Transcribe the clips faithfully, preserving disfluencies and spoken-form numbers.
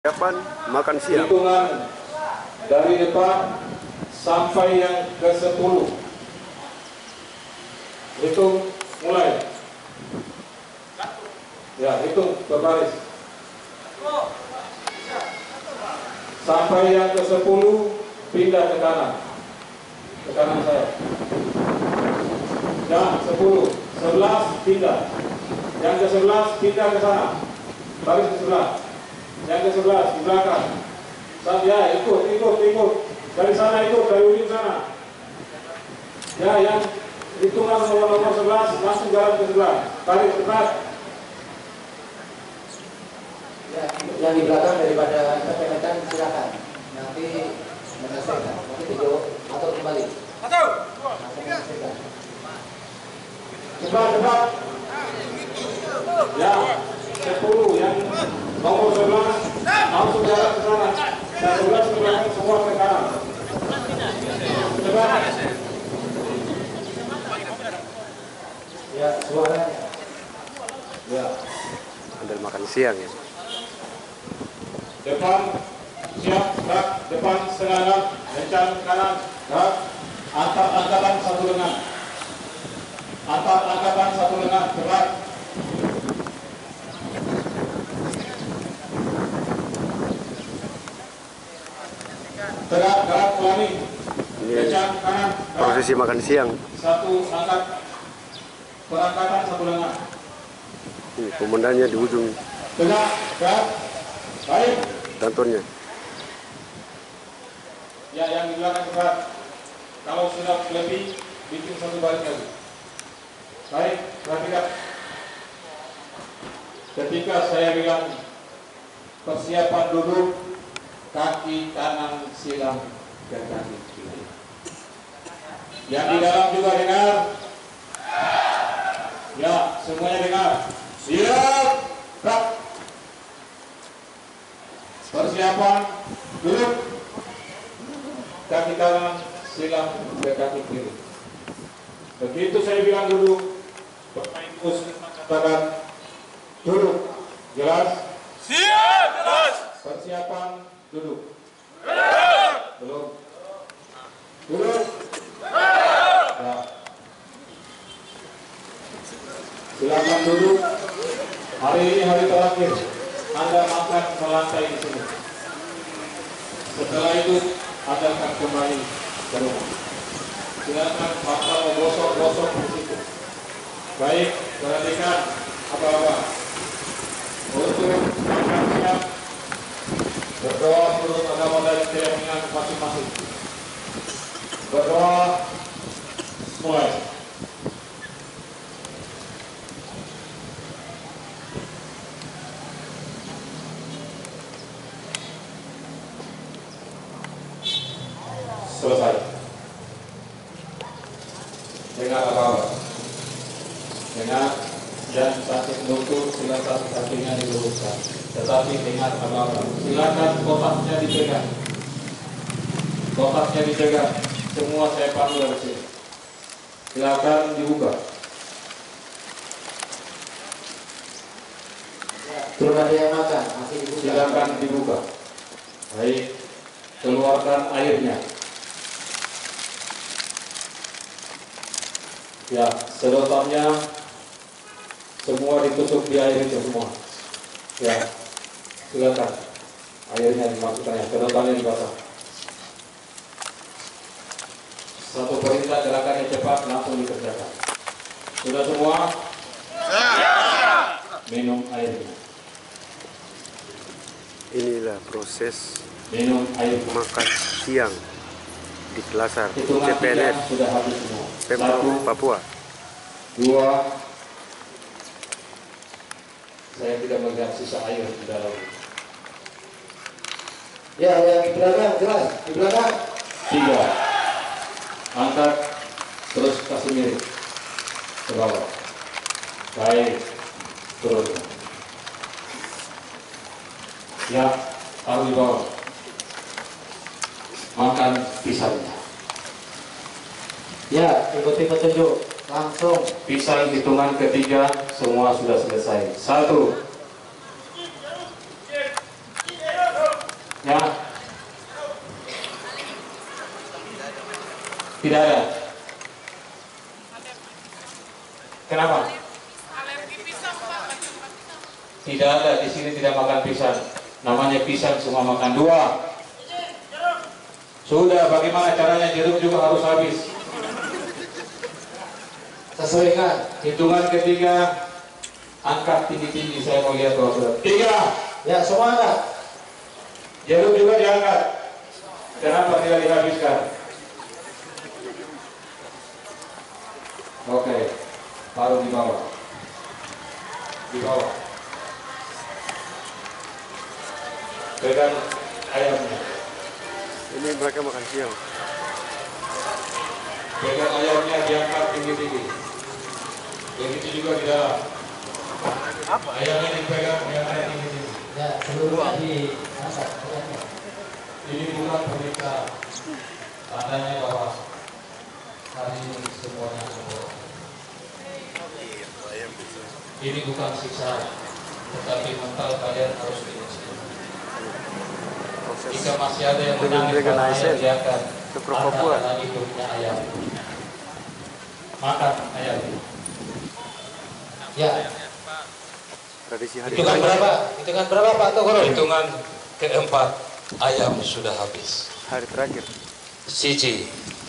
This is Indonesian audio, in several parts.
Kapan makan siang? Hitungan dari depan sampai yang ke sepuluh. Hitung mulai. Ya, hitung berbaris. Sampai yang ke sepuluh pindah ke kanan. Ke kanan saya. Ya, sepuluh, sebelas pindah. Yang ke sebelas pindah ke sana. Baris ke sebelah. Yang ke sebelas di belakang. Ya, ikut, ikut, ikut. Dari sana ikut, dari ujung sana. Ya, yang hitungan nomor nomor sebelas langsung jalan ke sebelah. Tarik cepat. Ya, yang di belakang daripada kepenetan silakan. Nanti menyelesaikan. Nanti video atau kembali. Satu, dua, tiga. Cepat, cepat. Ya, sepuluh yang nomor sebelas langsung jalan ke sana. Dan sebelas ke belakang semua ke kanan. Cepat. Ya, suara. Ya. Ambil makan siang ya. Depan siap, gerak. Depan setengah enam, kencang kanan, gerak. Antar angkatan satu lengan. Antar angkatan satu lengan, cepat. Tegak, gerak, ulangi. Ini Kencang kanan, gerak. prosesi makan siang. Satu angkat, perangkatan satu lengan. Ini komandannya di ujung Tegak, gerak. Baik. kantornya. Ya, yang di belakang cepat. Kalau sudah lebih, bikin satu baris lagi. Baik, perhatikan. Ketika saya bilang persiapan duduk, kaki kanan silang ke kaki kiri. Yang di dalam juga dengar. Ya, semuanya dengar. Siap, gerak. Persiapan duduk. Kaki kanan silang ke kaki kiri. Begitu saya bilang duduk, Bapak Ibu katakan duduk. Jelas? Siap, jelas. Persiapan duduk. Jelas. Belum. Duduk. Ya. Silakan duduk. Hari ini hari terakhir. Anda makan melantai di sini. Setelah itu Anda akan kembali ke rumah. Silakan pasal menggosok-gosok di situ. Baik, perhatikan apa-apa. Untuk makan siang, berdoa menurut agama dari keyakinan masing-masing. Berdoa mulai. Selesai. Dengar apa-apa. Dengar yang sakit lutut silakan kakinya diluruskan. Tetapi dengar apa-apa. Silakan kotaknya dipegang. Kotaknya dipegang. Semua saya panggil dari sini. Silakan dibuka. Belum ada yang makan, masih dibuka. Silakan dibuka. Baik. Keluarkan airnya. Ya, sedotannya semua ditusuk di air itu semua. Ya, silakan airnya dimasukkan ya, sedotannya dipasang. Satu perintah gerakannya cepat langsung dikerjakan. Sudah semua? Minum airnya. Inilah proses Minum air. makan siang di Kelasar Hitungan C P N tiga S sudah habis semua. Pemprov Satu, Papua. dua. Saya tidak melihat sisa air di dalam. Ya, yang di belakang jelas. Di belakang. Tiga. Angkat, terus kasih miring ke bawah. Baik, turun. Ya, taruh di bawah. Makan pisangnya. Ya, ikuti petunjuk. Langsung. Pisang hitungan ketiga semua sudah selesai. Satu, Tidak ada. Kenapa? Tidak ada, di sini tidak makan pisang. Namanya pisang semua makan. Dua. Sudah, bagaimana caranya? Jeruk juga harus habis. Sesuaikan. Hitungan ketiga, angkat tinggi-tinggi. Saya mau lihat bahwa sudah. Tiga. Ya, semua angkat. Jeruk juga diangkat. Kenapa tidak dihabiskan? Oke, taruh di bawah. Di bawah. Pegang ayamnya. Ini mereka makan siang. Pegang ayamnya diangkat tinggi-tinggi. Begitu juga di dalam. Ayamnya dipegang, diangkat tinggi-tinggi. Ya, seluruhnya diangkat. Ini bukan pernikahan. Tandanya bahwa hari ini semuanya sembuh. Ini bukan siksa, tetapi mental kalian harus diuji. Jika masih ada yang menangis karena ayam diangkat, adalah hidupnya ayam. Makan ayam. Ya. Tradisi hari Hitungan raya. berapa? Hitungan berapa Pak Togoro? Hitungan keempat, ayam sudah habis. Hari terakhir. Siji.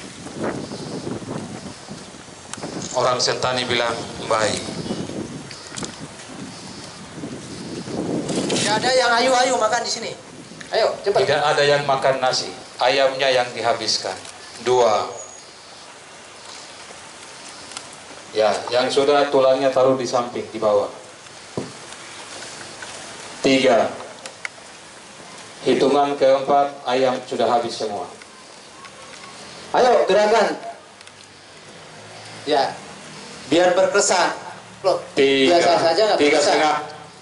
Orang Sentani bilang baik. Tidak ada yang ayu-ayu makan di sini. Ayo, cepat. Tidak ada yang makan nasi, ayamnya yang dihabiskan. Dua. Ya, yang sudah tulangnya taruh di samping, di bawah. Tiga. Hitungan keempat, ayam sudah habis semua. Ayo, gerakan. Ya. Biar berkesan. Loh, Tiga. biasa saja nggak Tiga berkesan. setengah.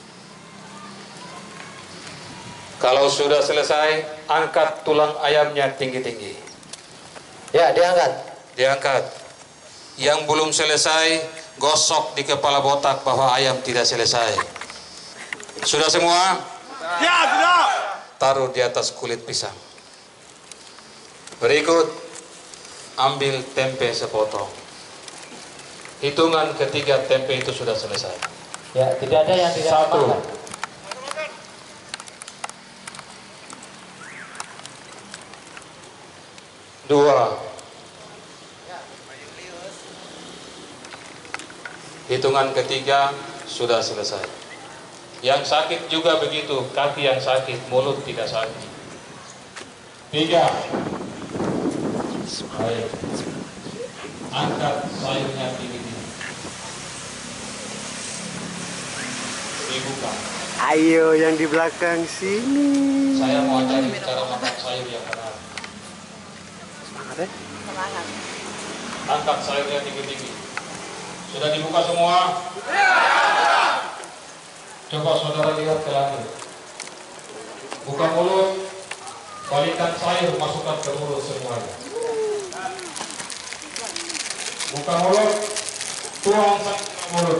Kalau sudah selesai, angkat tulang ayamnya tinggi-tinggi. Ya, diangkat. Diangkat. Yang belum selesai, gosok di kepala botak bahwa ayam tidak selesai. Sudah semua? Ya, sudah. Taruh di atas kulit pisang. Berikut, ambil tempe sepotong. Hitungan ketiga tempe itu sudah selesai. Ya, tidak ada yang tidak Satu. makan. Dua. Hitungan ketiga sudah selesai. Yang sakit juga begitu, kaki yang sakit, mulut tidak sakit. Tiga. Baik. Angkat sayurnya tinggi-tinggi. Dibuka. Ayo yang di belakang sini. Saya mau ajari cara makan sayur yang benar. Semangat ya. Angkat sayurnya tinggi-tinggi. Sudah dibuka semua? Coba saudara lihat ke langit. Buka mulut, balikan sayur, masukkan ke mulut semuanya. Buka mulut, tuang sayur ke mulut.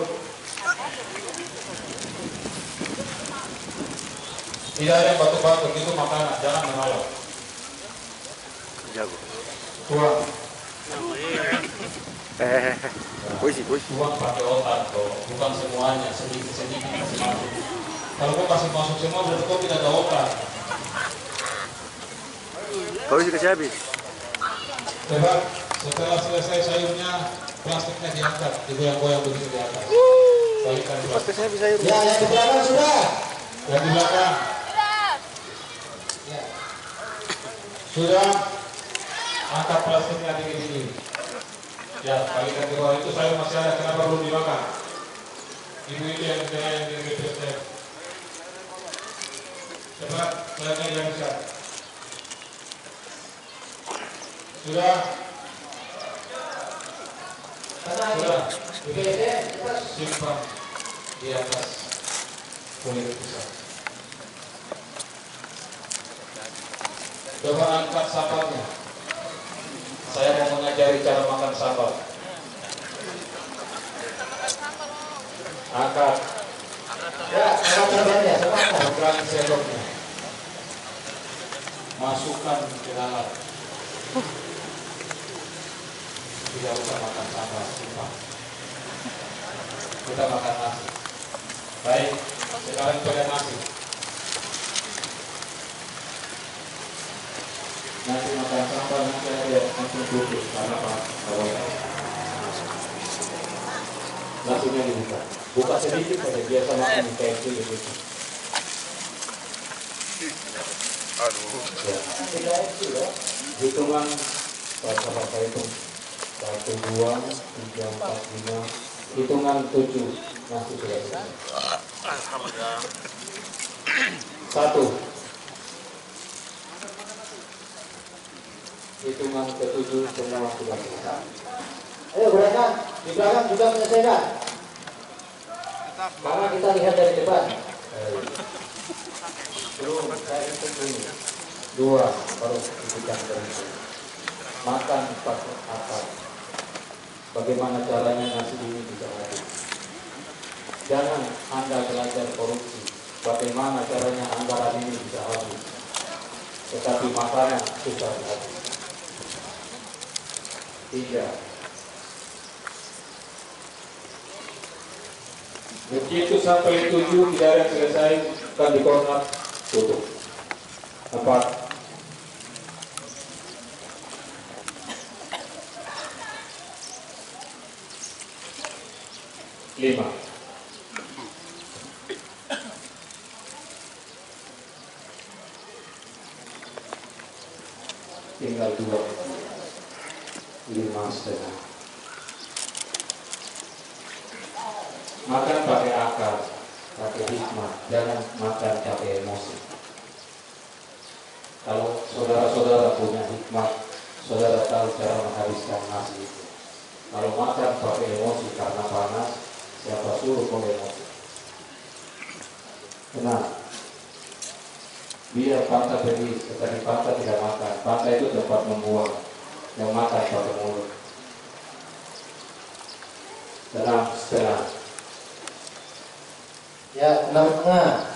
Tidak ada yang batuk-batuk, itu makanan, jangan menolak. Jago. Tuang. Eh, puisi, puisi. Tuang pakai otak, bro. Bukan semuanya, sedikit-sedikit kasih masuk. Kalau kau kasih masuk semua, berarti kau tidak ada otak. Kau isi kasih habis. Coba, setelah selesai sayurnya, plastiknya diangkat, digoyang-goyang begitu di atas. Balikan Cepat plastik. kasih habis sayur. Ya, yang di belakang sudah. Yang di belakang. Ya. Sudah. Angkat plastiknya tinggi-tinggi. Ya, balikan ke bawah. Itu sayur masih ada, kenapa belum dimakan? Ibu itu yang saya yang direpresentasi. Cepat, sayurnya diangkat. Sudah. Sudah. Oke, oke, cepat. Simpan di atas kulit pisang. Coba angkat sambalnya. Saya mau mengajari cara makan sambal. Angkat. Ya, angkat sambalnya, semangat. Pegang sendoknya. Masukkan ke dalam. tidak usah makan sampah simpang. Kita makan nasi. Baik, sekarang pada nasi. Nanti makan sampah nanti ada langsung tutup karena apa? Kalau nasinya dibuka, buka sedikit saja, biasa makan di K F C gitu. Aduh. Ya. Hitungan apa apa itu satu dua tiga empat lima hitungan tujuh nasi sudah selesai. Alhamdulillah. Satu hitungan ketujuh semua sudah selesai. Ayo gerakan di belakang juga menyelesaikan. Karena kita lihat dari depan. Belum, saya hitung dulu. Dua baru diberikan dari makan pakai apa? Bagaimana caranya nasi ini bisa habis? Jangan Anda belajar korupsi. Bagaimana caranya anggaran ini bisa habis? Tetapi makanan susah habis. Tiga. Begitu sampai tujuh tidak ada yang selesai, kan di corner tutup. Empat. Lima. Tinggal dua. Lima setengah. Makan pakai akal, pakai hikmah, jangan makan pakai emosi. Kalau saudara-saudara punya hikmah, saudara tahu cara menghabiskan nasi itu. Kalau makan pakai emosi karena panas, siapa suruh pakai emosi? Tenang. Biar pantai pergi, tetapi pantai tidak makan. Pantai itu tempat membuang, yang makan pakai mulut. Tenang, tenang. Ya, enam tengah.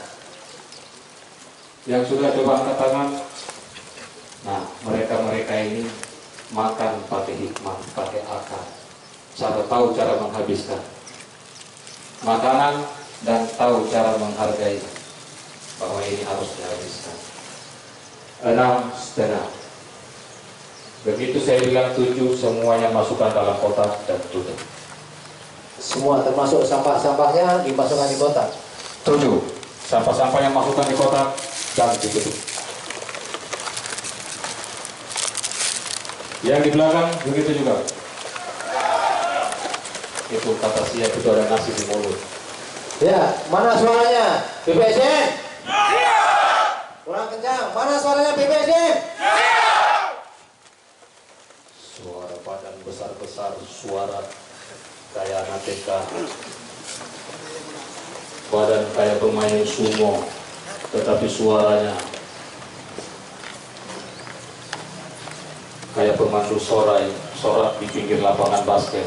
Yang sudah coba angkat tangan. Nah, mereka-mereka ini makan pakai hikmah, pakai akal. Cara tahu cara menghabiskan makanan dan tahu cara menghargai bahwa ini harus dihabiskan. Enam setengah. Begitu saya bilang tujuh, semuanya masukkan dalam kotak dan tutup. Semua termasuk sampah-sampahnya dimasukkan di kotak. Tujuh, sampah-sampah yang masukkan di kotak dan ditutup. Yang di belakang begitu juga. Itu kata siap itu ada nasi di mulut. Ya, mana suaranya? B P S M? Kurang kencang. Mana suaranya B P S M? Suara badan besar-besar, suara kayak anak T K. Badan kayak pemain sumo, tetapi suaranya kayak pemandu sorai, sorak di pinggir lapangan basket.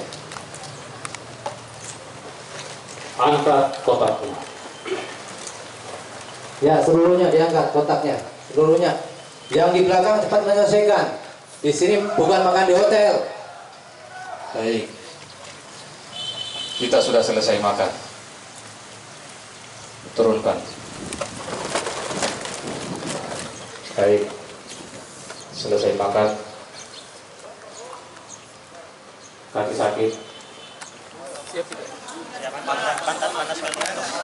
Angkat kotaknya. Ya, seluruhnya diangkat kotaknya. Seluruhnya. Yang di belakang cepat menyelesaikan. Di sini bukan makan di hotel. Baik. Kita sudah selesai makan. Turunkan. Baik. Selesai makan. Kaki sakit. Siap tidak? Pantat, pantat, pantat.